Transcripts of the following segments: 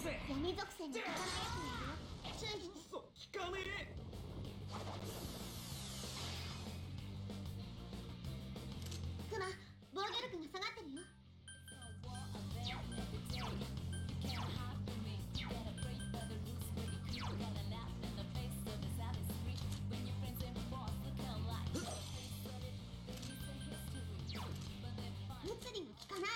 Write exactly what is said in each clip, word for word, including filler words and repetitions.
せ。 闇属性に効かないやつもいるよ。注意して。 そう、効かねえ。 クマ、防御力が下がってるよ。物理が効かない。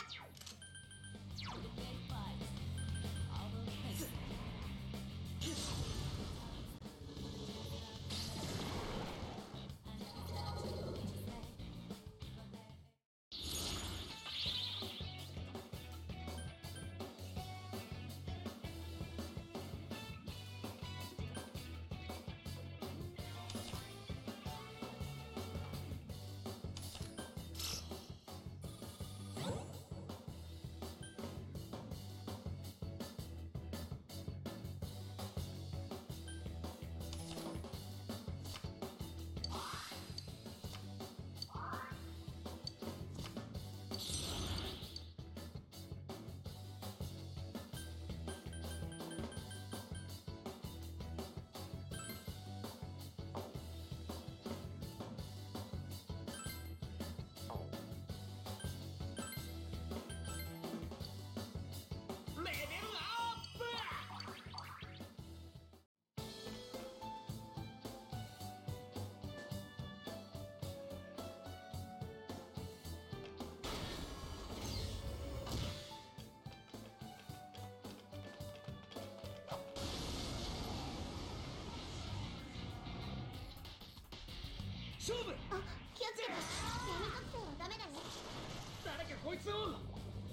勝負。 あ、気をつけて。闇属性はダメだよ。 誰かこいつを。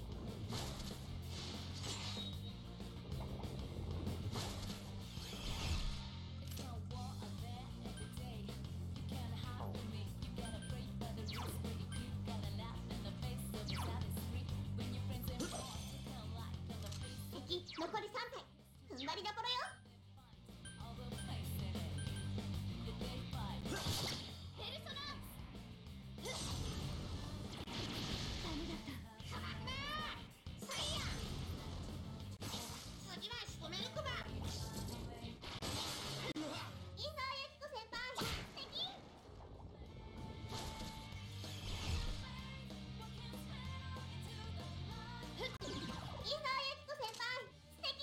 敵残りさん体。踏ん張りどころよ。ペルソナ。ダメだった。たまんなー。サイヤ。次は仕留めるクマ。いいぞユキコ先輩。敵。いいぞユキコ先輩。素敵。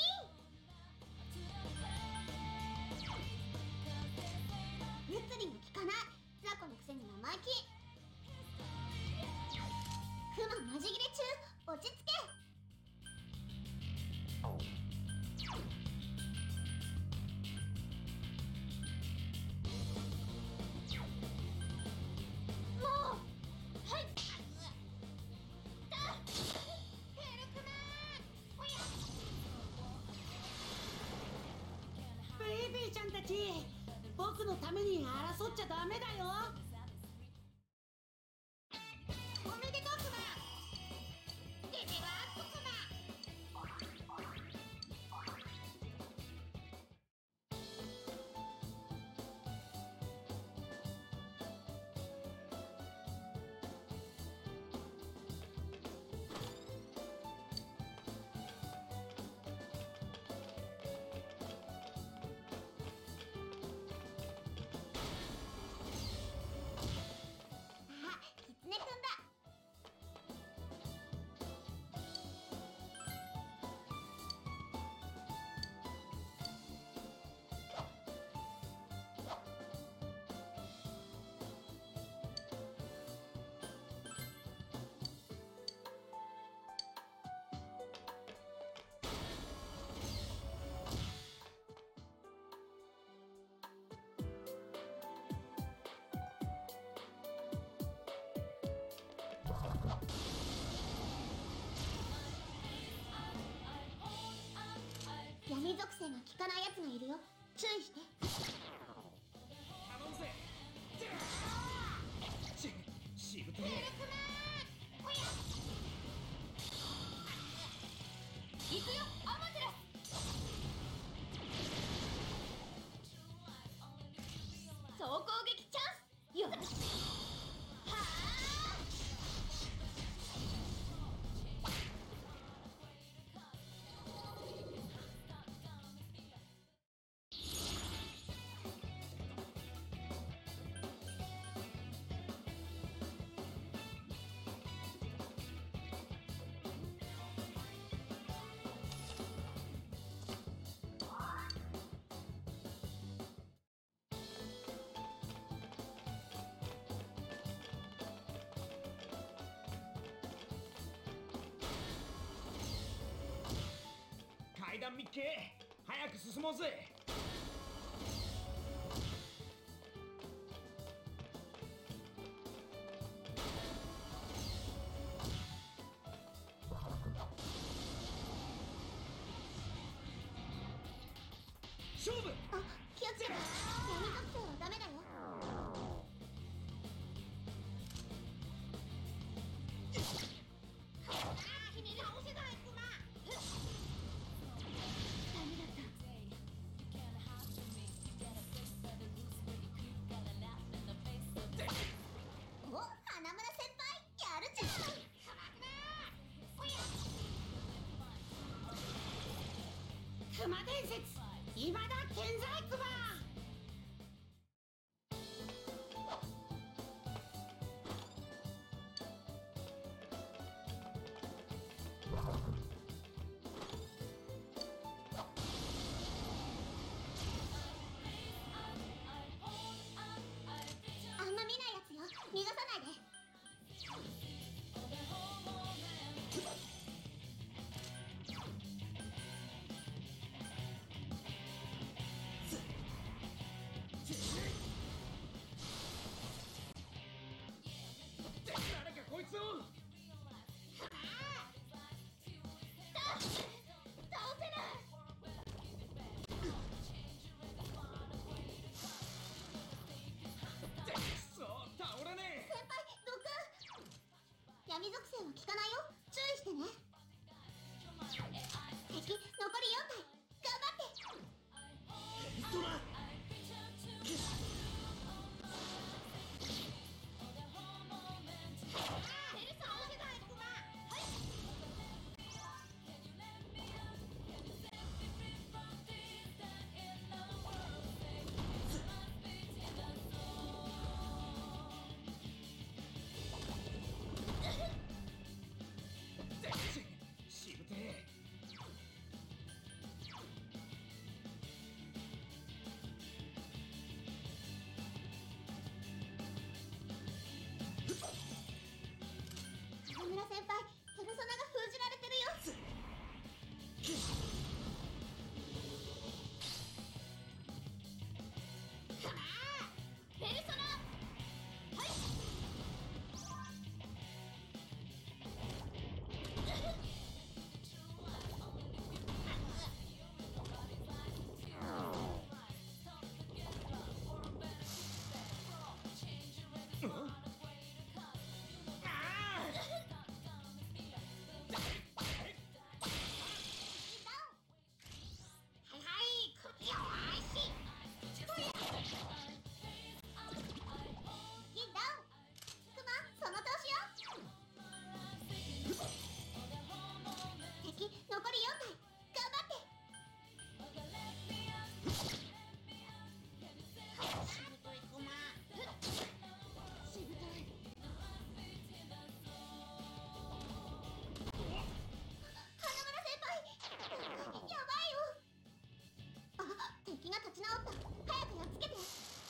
物理も効かない。雑魚のくせに生意気。クママジ切れ中。落ち着け。もうはいだ。ヘルクマー。おや。 ベイベーちゃんたち、僕のために争っちゃダメだよ。 おめでとうクマ。レベルアップクマ。あ、キツネくんだ。闇属性が効かないやつがいるよ。注意して。 頼むぜ。ちしぶとい。 ヘルクマー。おや。行くよアマテラス。総攻撃チャンス。よし。 間密係早く進もうぜ。勝負。 あ、気をつけて。闇属性はダメだよ。ああ、君倒せないクマ。ダメだった。お、花村先輩、やるじゃん。 クマ伝説今だ健在クマ。 あんま見ないやつよ。逃がさないで。 誰かこいつを。 倒せない。 そう倒れね先輩、どく闇属性は効かないよ。注意してね。敵残りよん体。頑張って。 え。ペルソナ。 ペルソナ倒せないクマ。 しぶてえ。 花村先輩、ペルソナが封じられてるよ。ペルソナ。はい。はいはい、首を回し。銀ダウン。クマ、その調子よ。敵残りよん体。頑張って。しぶといクマ。しぶとい。花村先輩、やばいよ。あ、敵が立ち直った。早くやっつけて。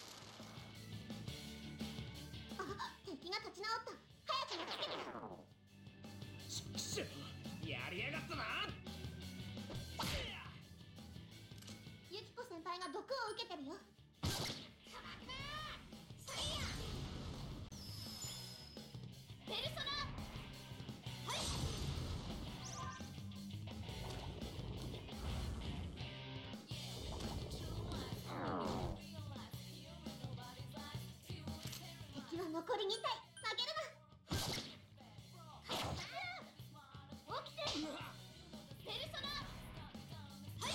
あ、敵が立ち直った。早くやっつけて。 ちくしょう。やりやがったな。 ユキコ先輩が毒を受けてるよ。ペルソナ。はい。敵は残りに体。負けるな。起きて。 うわ。 ペルソナ。はい。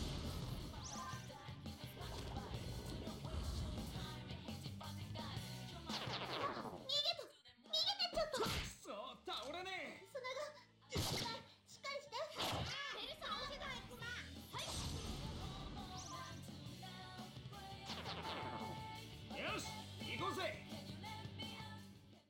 逃げた。逃げてちょっと。 そう倒れねペルソナが。しっかりしっかりして。ペルソナ倒せないクマ。はい。 え。よし行こうぜ。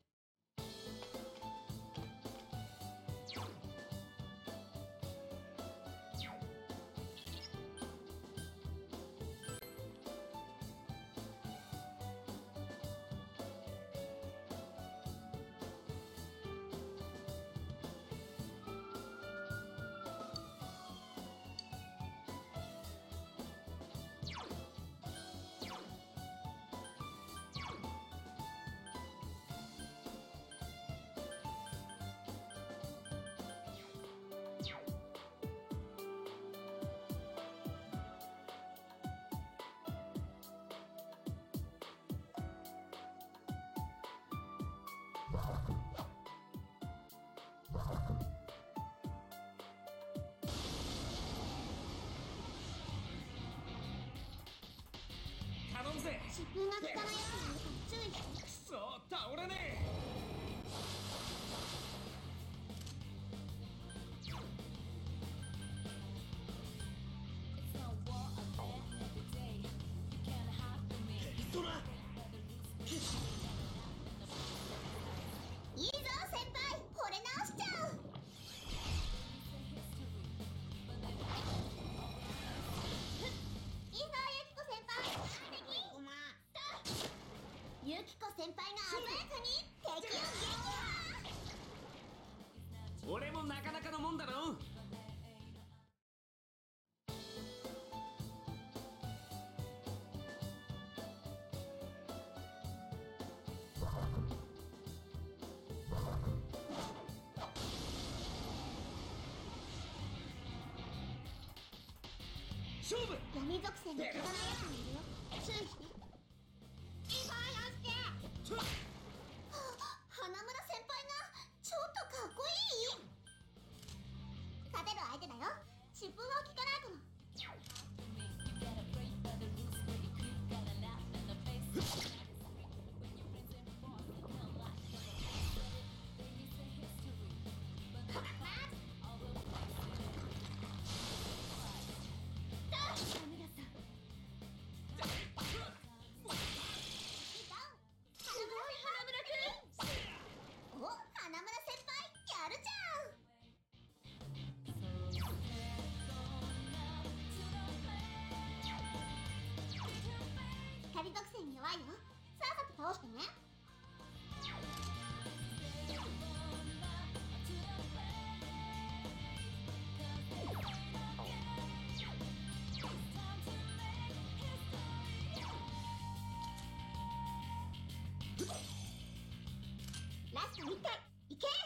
疾風が効かないやつにいるから注意して。 くそ倒れねえ。そらいいぞ先輩、惚れ直しちゃう。いいぞユキコ先輩、敵。ユキコ先輩が鮮やかに敵を撃破。 俺もなかなかのもんだろ。勝負。 闇属性が効かないやつにいるよ、注意して。いいぞよしけ。はあ、花村先輩がちょっとかっこいい。勝てる相手だよ、疾風は効かないから。光属性に弱いよ、さっさと倒してね。ラストいっかい、いけ。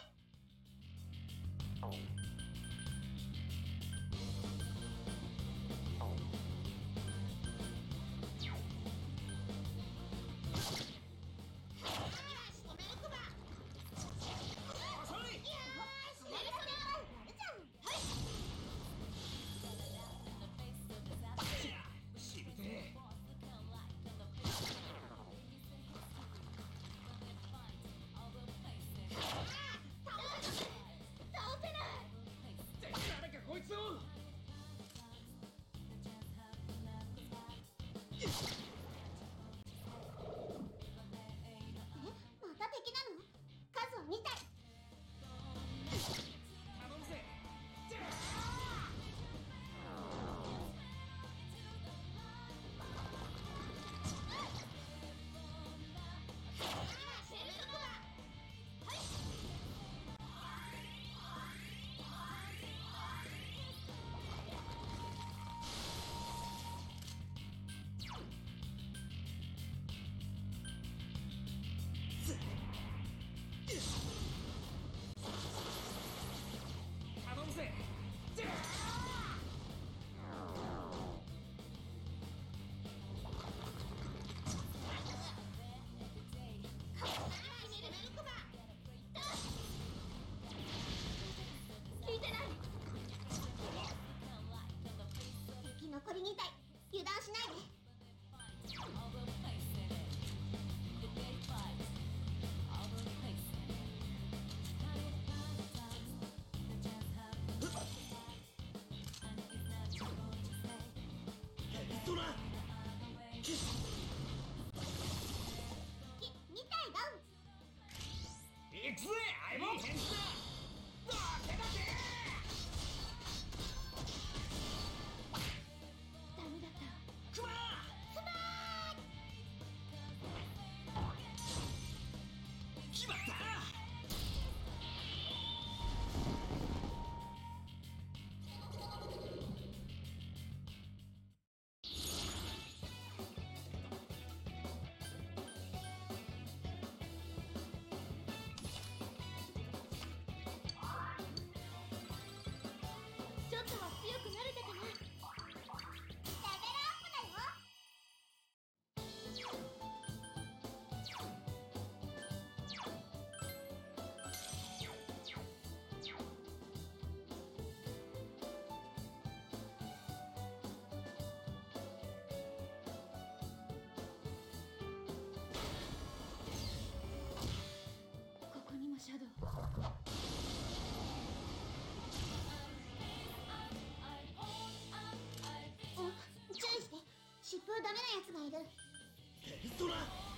ダメなやつがいる。 ペルソナ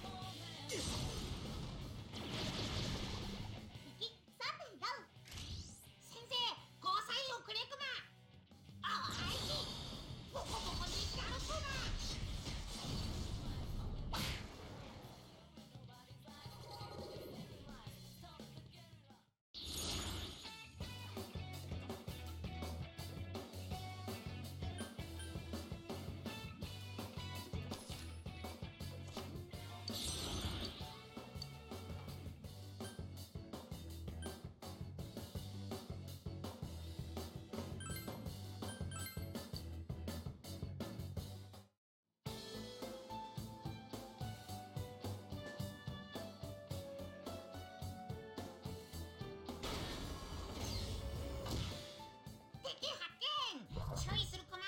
敵さん体ダウン。先生、ゴーサインをくれくま。あわいい。ボコボコにしてやるくま。敵発見。注意するかな。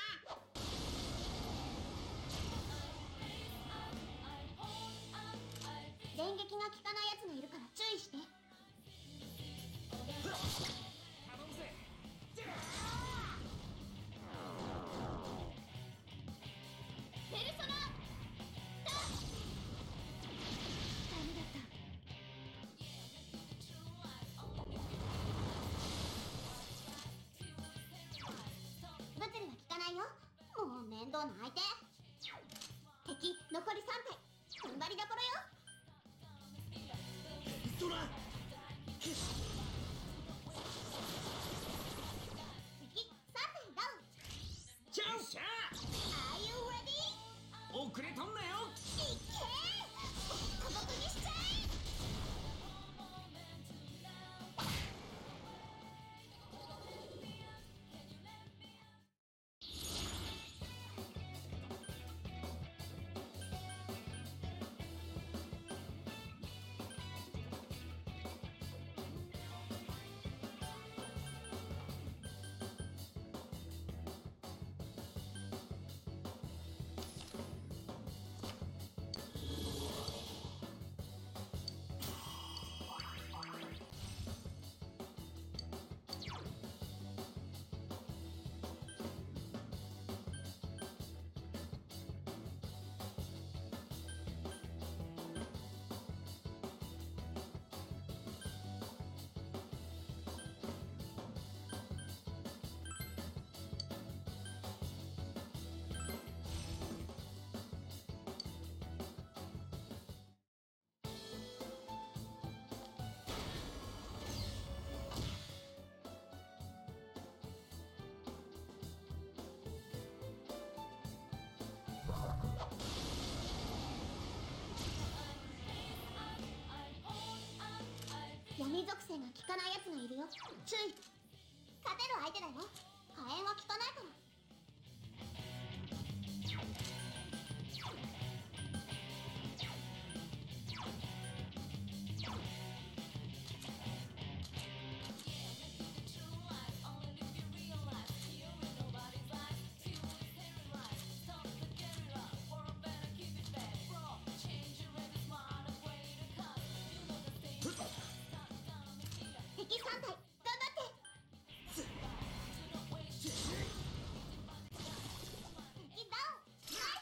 電撃が効かないやつがいるから注意して。 頼むぜ。 ペルソナダメだった。物理は効かないよ。もう面倒な相手。敵残りさん体。踏ん張りどころよ。 ペルソナ敵さん体ダウン。 チャンス。 Are you ready? 遅れとんなよ。 いっけー。ボッコボコにしちゃえ。闇属性が効かないやつがいるよ。注意。勝てる相手だよ。火炎は効かないから。敵さん体頑張って。敵ダウン。ナイス。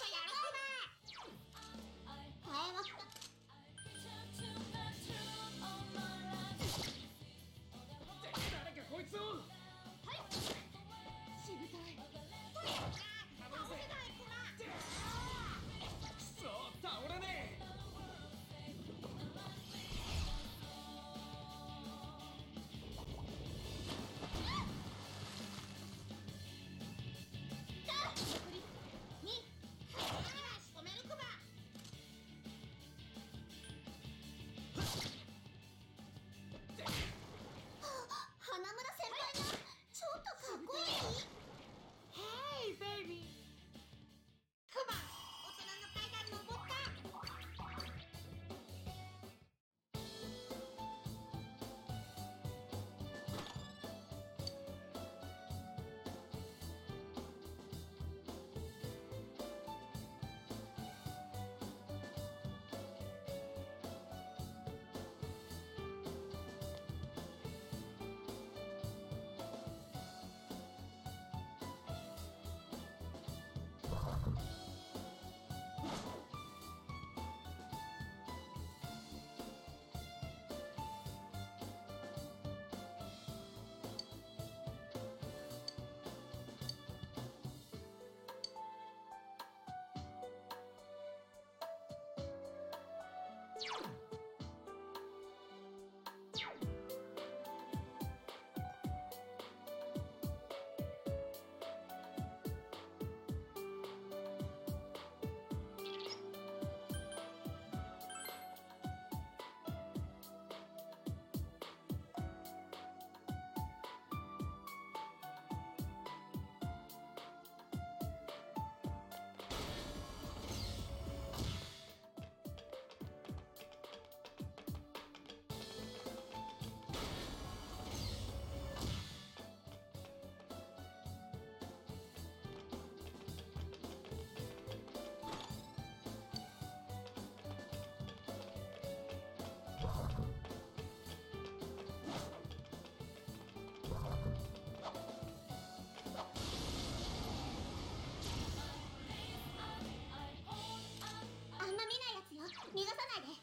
あんま見ないやつよ。逃がさないで。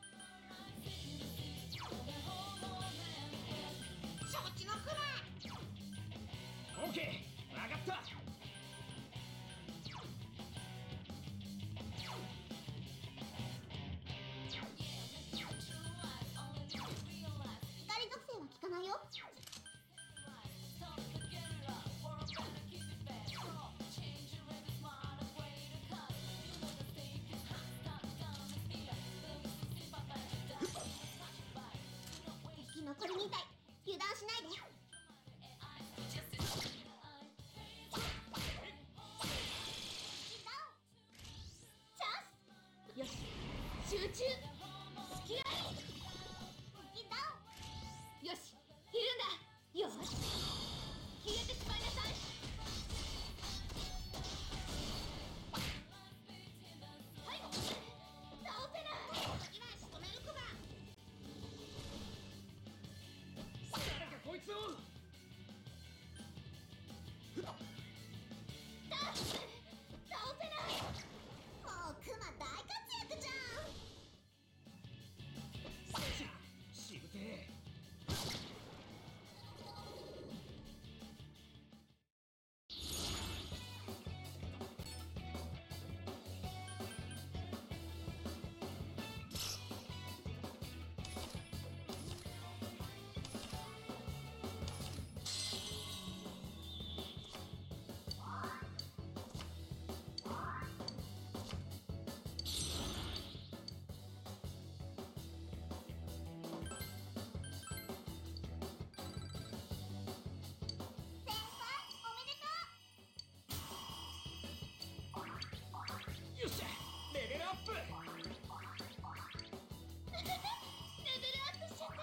承知のくらい。 オーケー、わかった。 光属性は効かないよ。敵残りみたい。油断しないで。よし、集中。隙あり。敵ダウン。よし、いるんだ。よし、消えてしまいなさい。はい、倒せない。次は仕留めるクマ。 誰かこいつを。 だ倒せない。もうクマ大活躍じゃん。 しゃ、しぶてえ。 先輩、おめでとう。 よっしゃ、レベルアップ。 レベルアップしちゃった。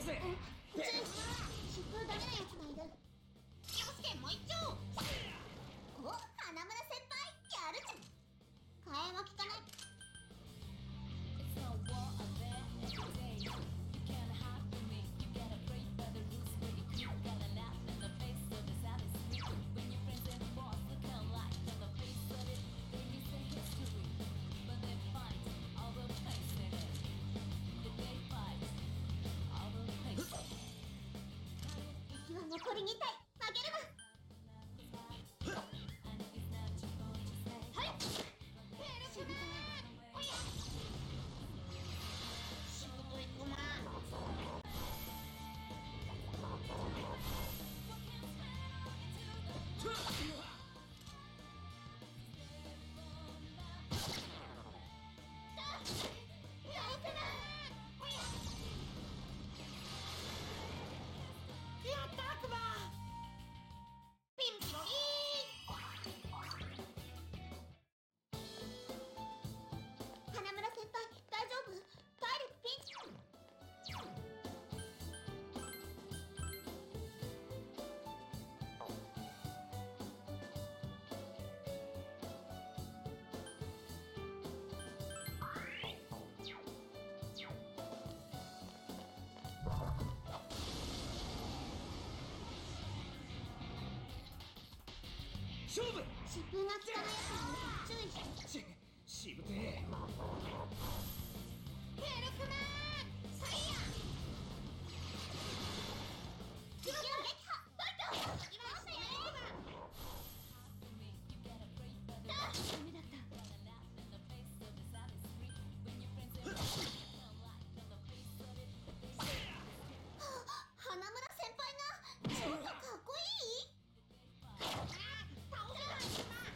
ぜ。 注意し疾風ダメなやつがいる。気をつけ、もう一丁。お、花村先輩やるじゃん。替えは効かない。敵は残りに体。負けるな。はい。しぶとい。おや。しぶといクマ。 やった悪魔。 ピンピロリー。花村先輩大丈夫？帰るピンチ。 勝負。 疾風が効かないやつがいるから注意して。 ち、しぶてえ。 ヘルクマンサイヤー。撃破撃破。バイト。今のしたやりこが。ダメだった。花村先輩がちょっとかっこいい。倒せないクマ。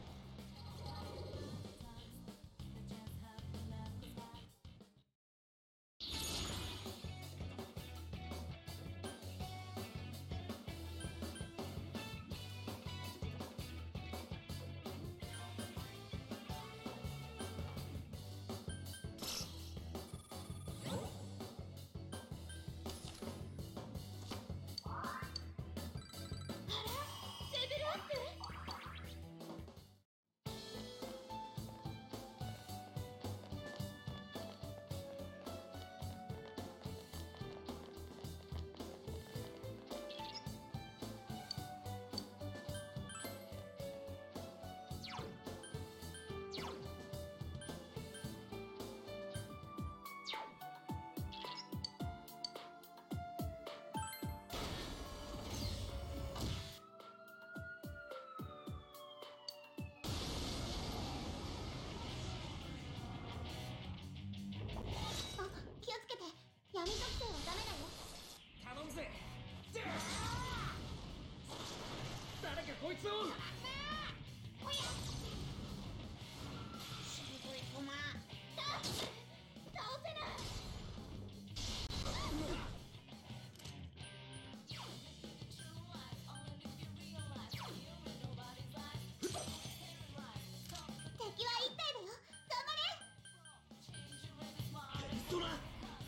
レベルアップ。あ、気をつけて。闇属性はダメだよ。 頼むぜ。誰かこいつを。 おや。しぶといクマ。だ。倒せない。敵は一体だよ。頑張れ。 ペリストラ。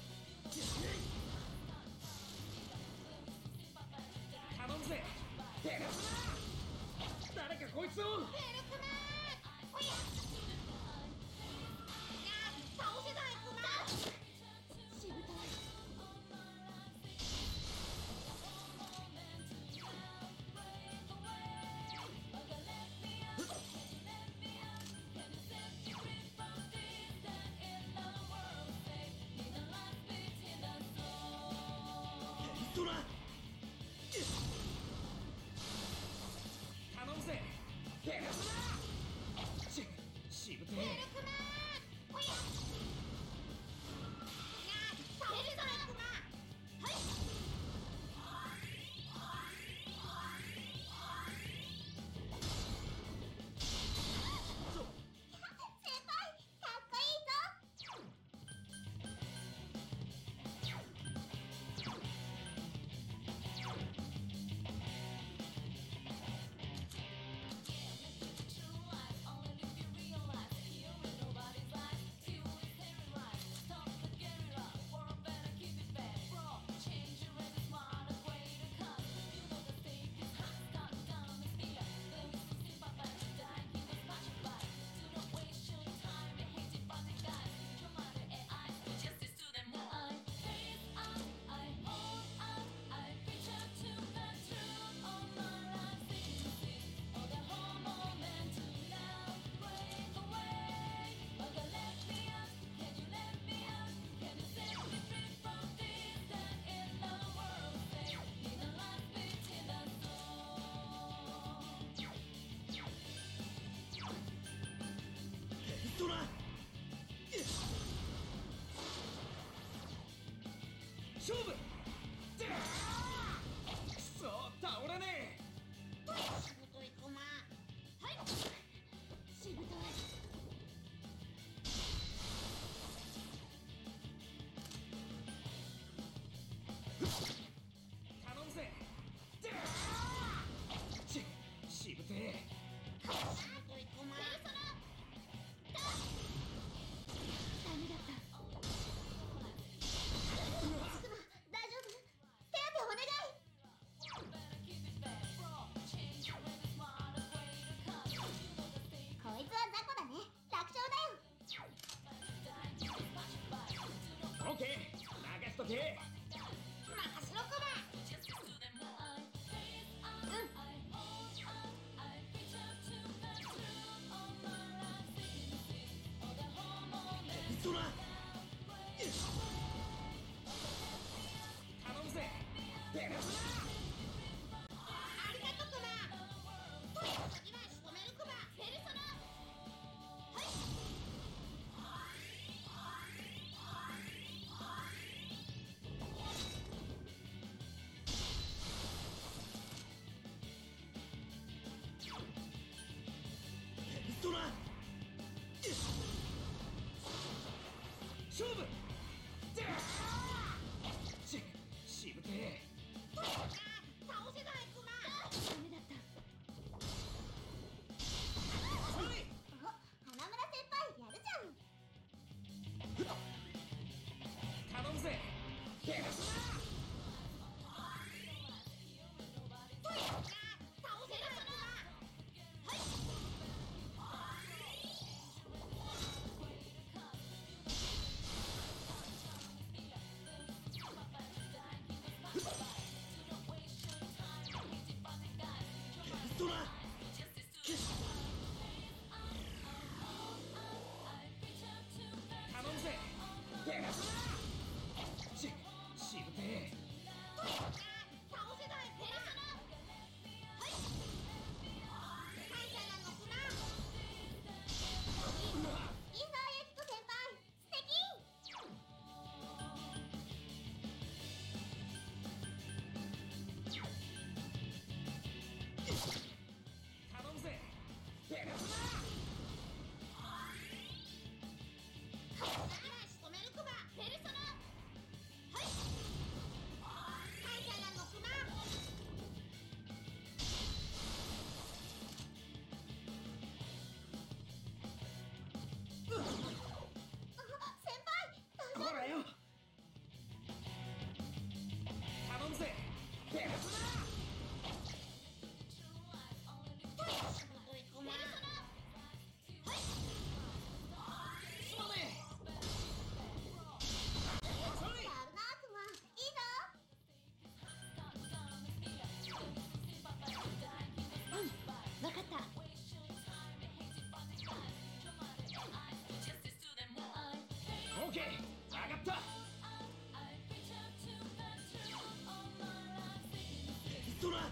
頼むぜ。ペリストラ。誰かこいつを。 ヘルクマン。おや。倒せないクマ。しぶとい。 ペリストラ。頼むぜ。ペリストラ。 勝負。くそ倒れねえ。 しぶとい駒。はい。しぶとい。 頼むぜ。ちしぶてえ。 しぶとい駒。ペルソナ。ダメだった。クマ、大丈夫？手当てお願い。こいつは雑魚だね。楽勝だよ。 オッケー任しとけ。 任せろクマ。 そら頼むぜ。ペルソありがとうクマ。次は仕留めるクマ。ペルソナ。はい。 そら勝負。ちしぶてえ。 倒せないクマ。ダメだった。 おいお、花村先輩やるじゃん。 頼むぜ。ペルソ倒せないクマ。はい。 そら頼むぜ。ペルソちしぶてえ。 倒せないペルソナ。はい。感謝なのクマ。いいぞユキコ先輩。素敵。 頼むぜ。ペルソ次は仕留めるクマ。ペルソナ。はい。感謝なのクマ。あ、先輩大丈夫？ ほらよ。頼むぜ。ペルソしぶといクマ。ペルソナ。はい。 すまねやるなクマ。いいぞ。うん、わかった。 え。オッケー上がった。そら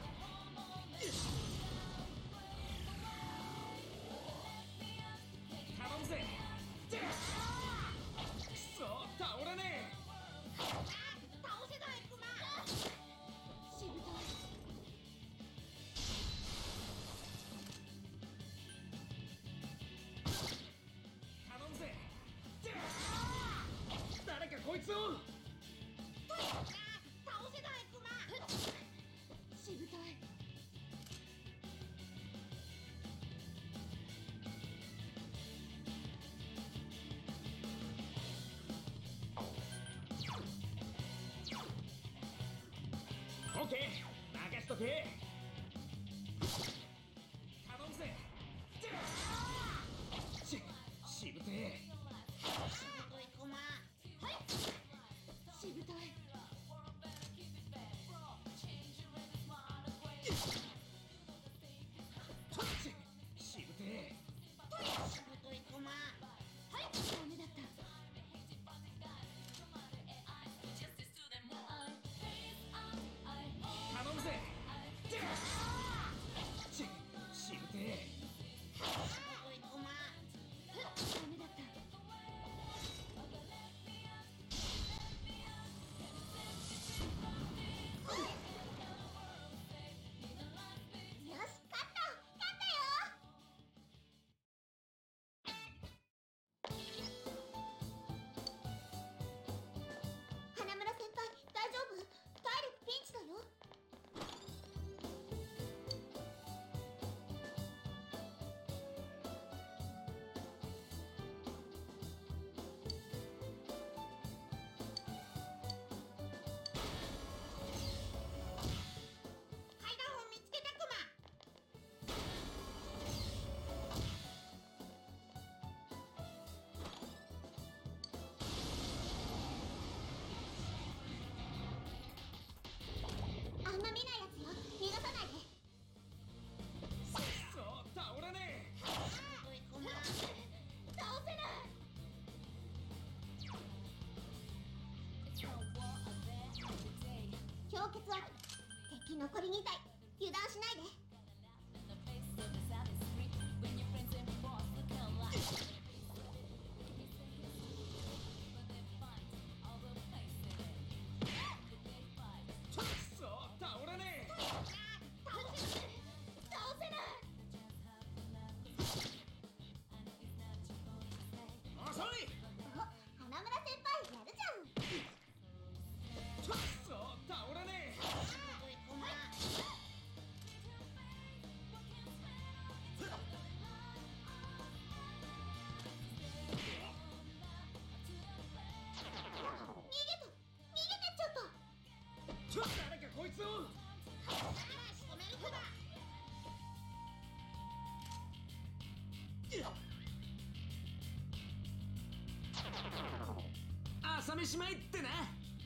頼むぜ。くそ倒れねえ。 倒せないクマ。しぶとい。 頼むぜ。誰かこいつを。 倒せないクマ。しぶとい。 オッケー任しとけ。頼むぜ。ししぶてえ。 しぶといクマ。はい。しぶとい。 ちしぶてえ。 しぶといクマ。はい。ダメだった。 頼むぜ。 凍結は敵残りに体油断しないで。 くそ倒れねえ。 倒せない倒せない。 遅い。 お、花村先輩やるじゃん。 くそ倒れねえ。 逃げて逃げてちょっと。 ちょ誰かこいつを。 仕留める子だ。 朝飯前ってな。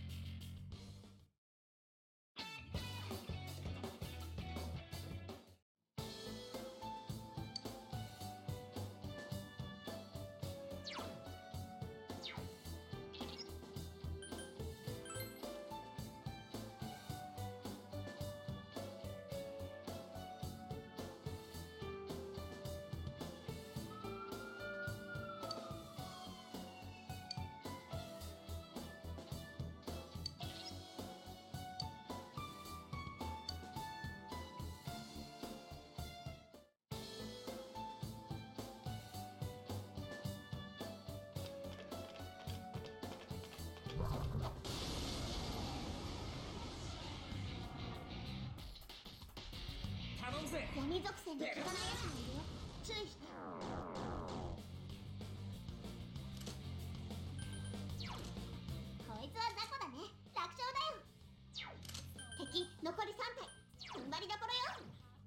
頼むぜ。 闇属性に効かないやつもいるよ。注意して。こいつは雑魚だね。楽勝だよ。敵残りさん体踏ん張りどころよ。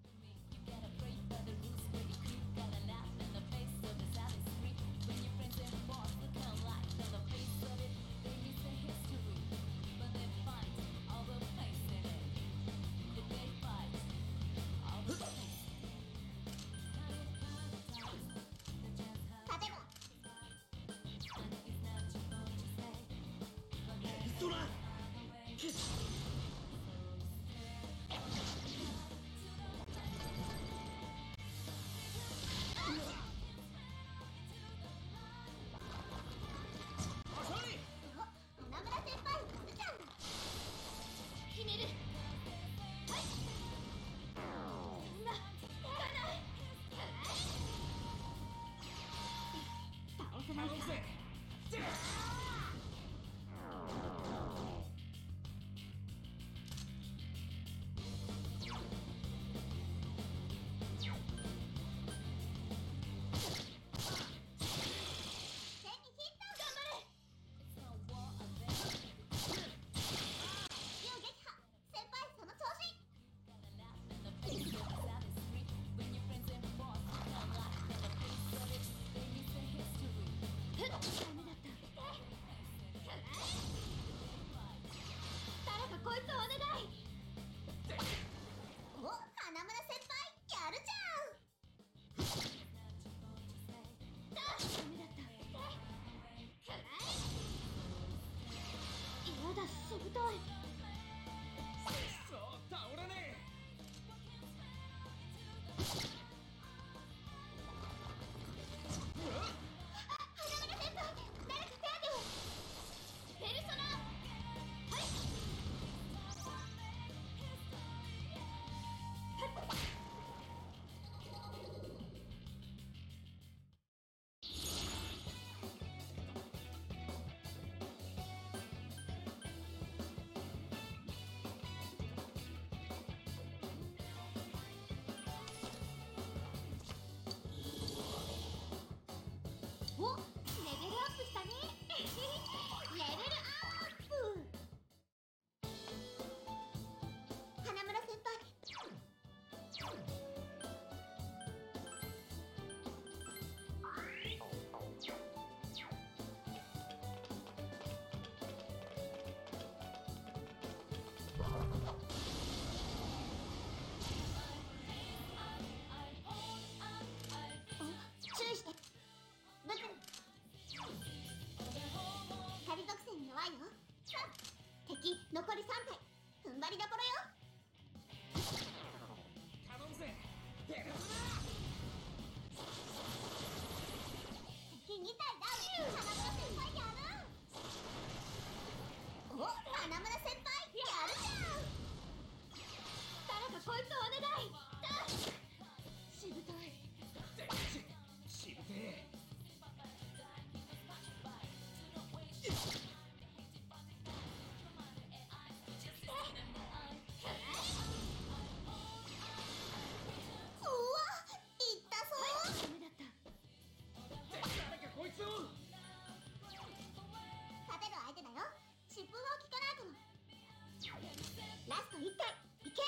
立てろ。 ドラ。遅い。 お、花村先輩やるじゃん。決める。はい。そんな効かない。倒せないか。 頼むぜ。 手にヒット。頑張れ。要撃破。先輩その調子。ふっダメだった。誰かこいつお願い。お、花村先輩やるじゃん。ダメだった。やだ、しぶとい。 くそ倒れねえ。 花村先輩、誰か手当てを。ペルソナ。はい。お、レベルアップしたね。レベルアップ。花村先輩。お、注意して。ブク。光属性に弱いよ。敵残りさん体踏ん張まりどころよ。 頼むぜペルソ敵に体ダウン。花村先輩やる。お、花村先輩やるじゃん。誰かこいつお願い。しぶとい。 ナしぶてえうわ、いったぞ。ダメだった。 誰かこいつを勝てる相手だよ。疾風は効かないかも。ラストいっかいいけ。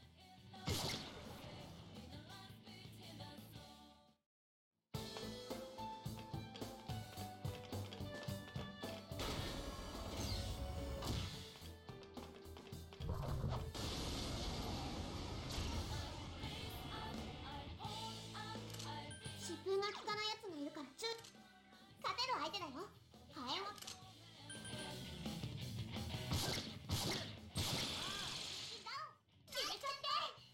疾風が効かないやつがいるからちゅ勝てる相手だよ。ハエも決めちゃって。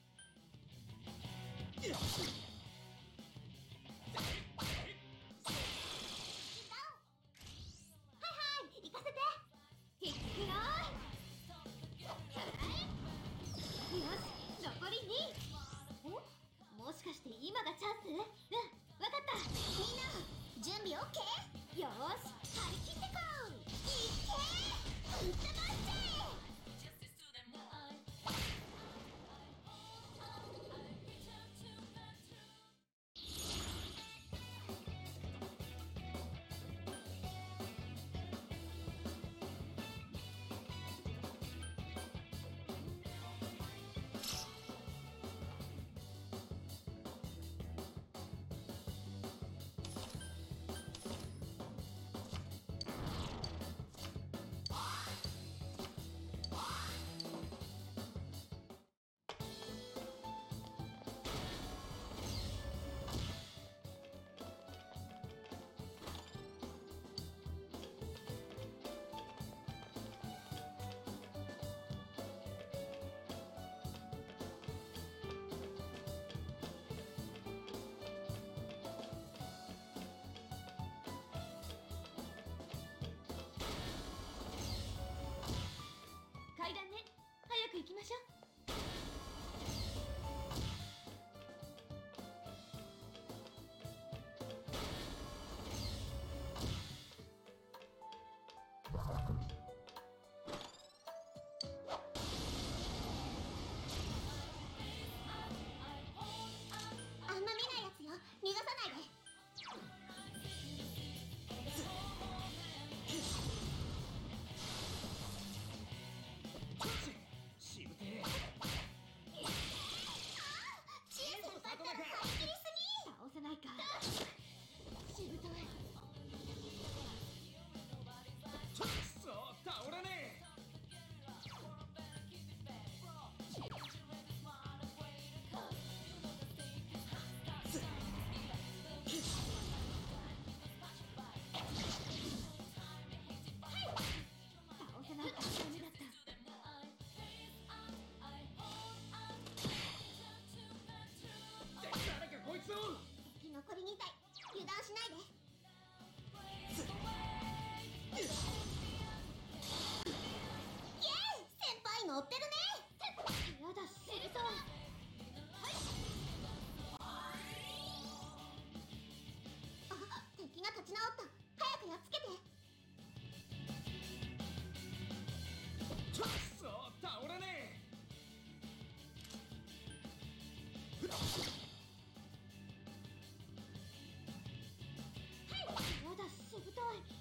はいはい行かせて。いくよ。よし残りに。お、もしかして今がチャンス？うん、わかった。みんな準備 オーケー？ よーし張り切ってこう。いっけー、ぶっ飛ばして。階段ね、早く行きましょう。あんま見ないやつよ。逃がさないで。 しぶてえチーズだったら張り切りすぎ。倒せないか。しぶとい。 くそ倒らねえ倒せないからダメだった。 誰かこいつを敵残りに体油断しないで。イエーイ、先輩乗ってるね。やだ、セルト。あ、敵が立ち直った。早くやっつけて。 くそ倒らねえやだ、しぶとい。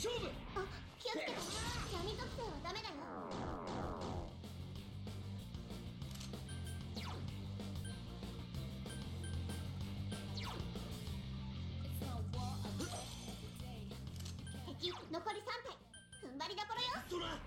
勝負。 あ、気をつけて。闇属性はダメだよ。敵残りさん体。踏ん張りどころよ。 ドラ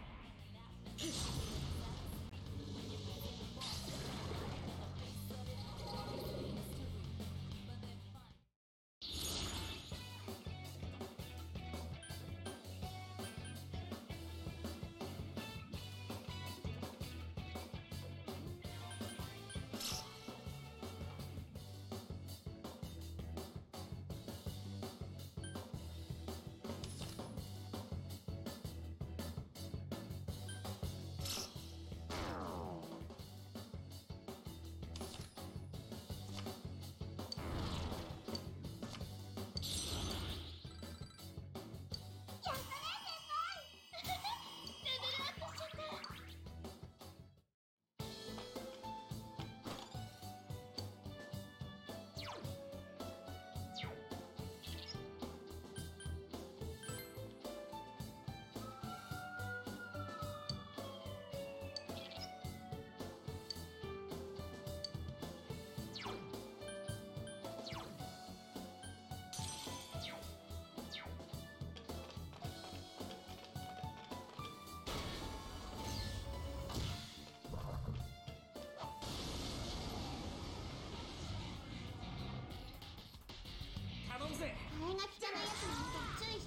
頼むぜ。 替えが利かないやつに見たら注意して。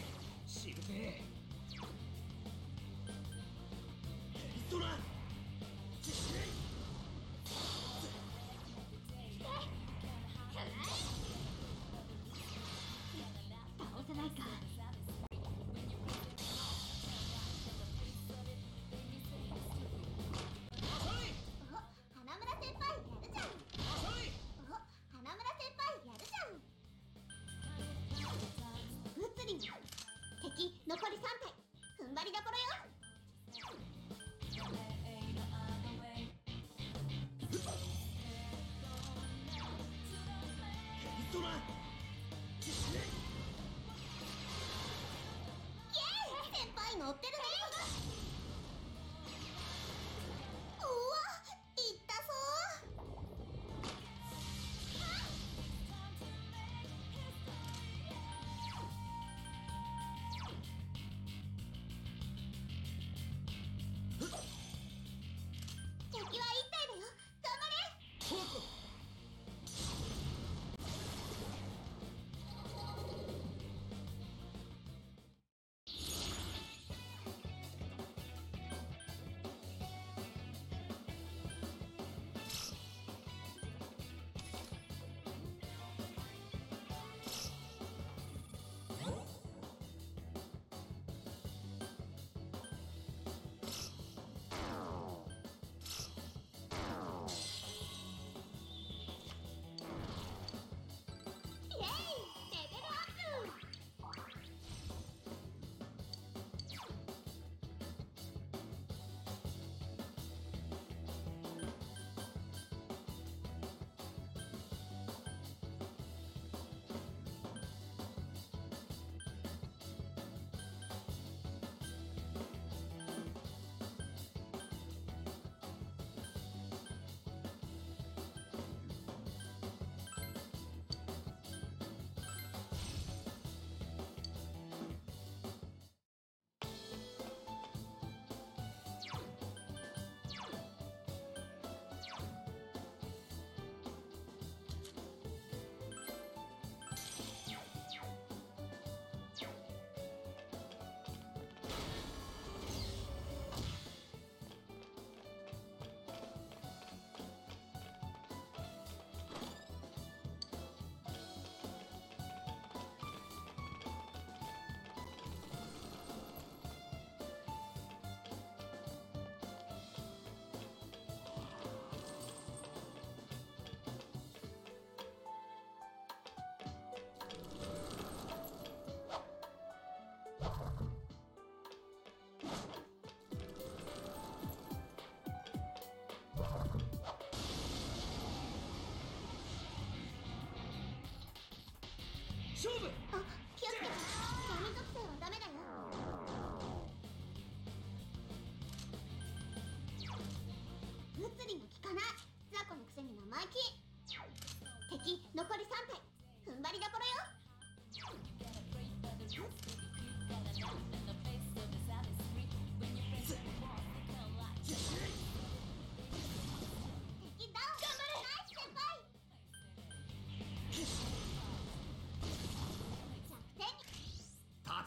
し、しぶてえ。ドラ倒せないか。 遅い。 お、花村先輩やるじゃん。 遅い。 お、花村先輩やるじゃん。物理敵残りさん体。踏ん張りどころよ。 ドライエーイ、先輩乗ってるね。うわ、いったぞ。敵はいったいだよ。頑張れ。 ほっイエーイ、レベルアップ。 勝負。 あ、気をつけて。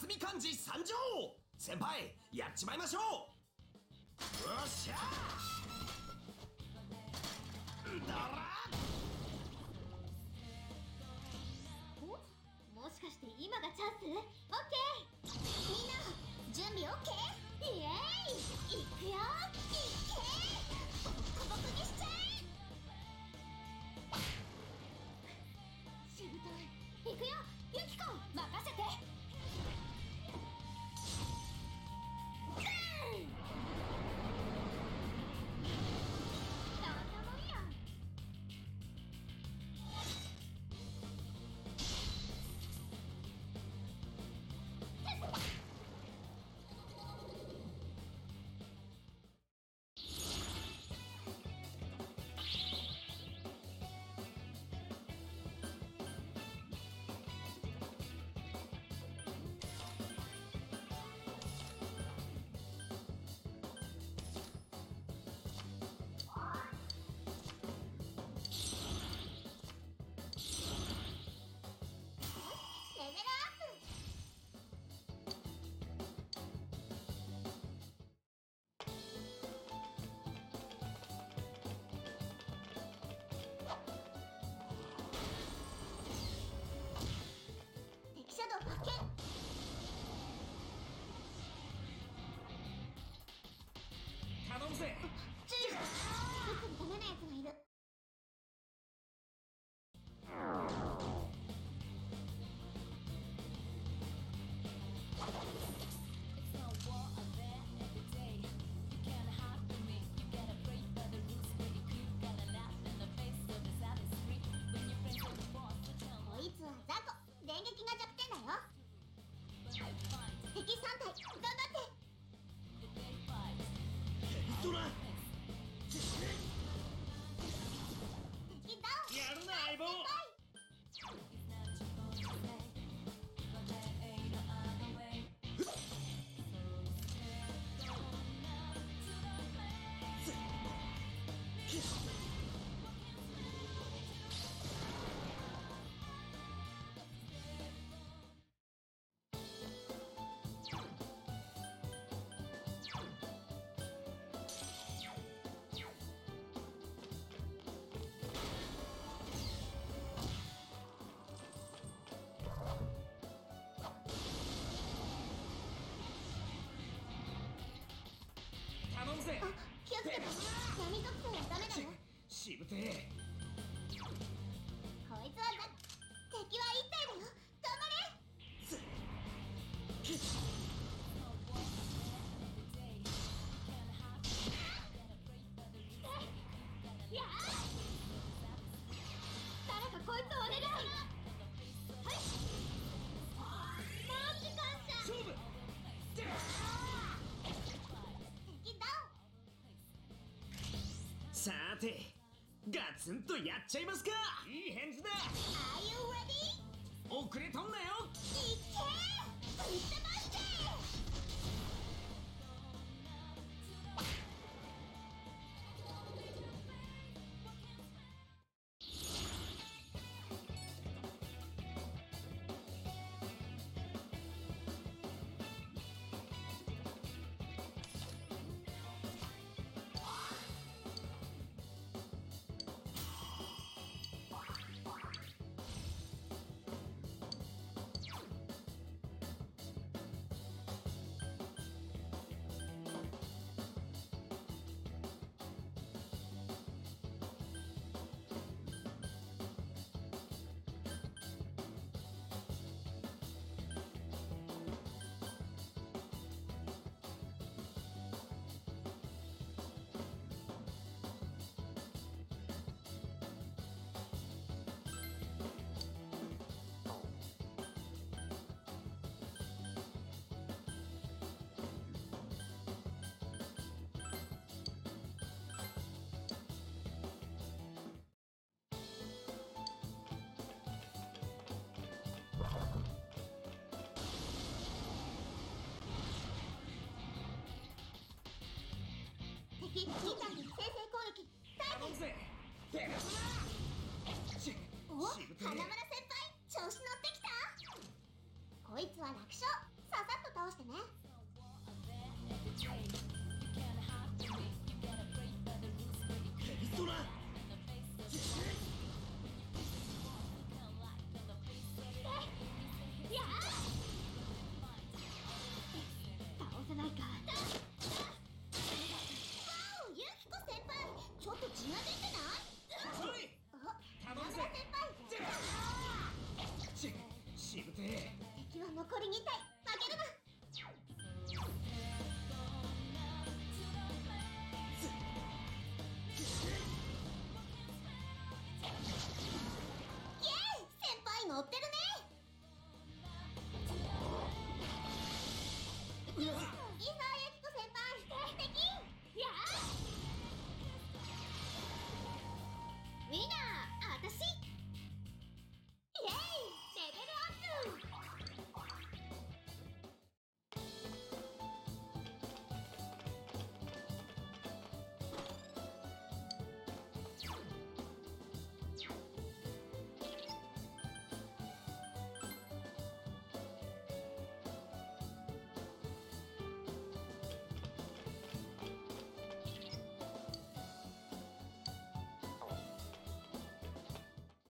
辰巳漢字参上。先輩やっちまいましょう。よっしゃーだらお、もしかして今がチャンス？オッケー、みんな準備オッケー？イエーイ、いくよ、いっけー、ボッコボコにしちゃえ。しぶとい、いくよ、ユキコ任せて。シャドウ発見。 頼むぜ。 注意しろ、僕にダメなやつがいる。こいつはザコ、電撃が弱点だよ。敵さん体頑張って。 ドラ敵ダウン。 やるな相棒。頼むぜ。 あ、気をつけて。闇属性はダメだよ。 しぶてえ。 こいつはザ敵は一体だよ。頑張れ。やあ、誰かこいつをお願い。はい、マジ感謝。 勝負。 敵ダウン。 さてガツンとやっちゃいますか。いい返事だ。 Are you ready? 遅れとんなよ。 いっけー、ぶっ飛ばして。敵インターに先制攻撃頼むぜ。ペガスナ。しお、 しぶてえ。 花村先輩調子乗ってきた。こいつは楽勝、さ残りに体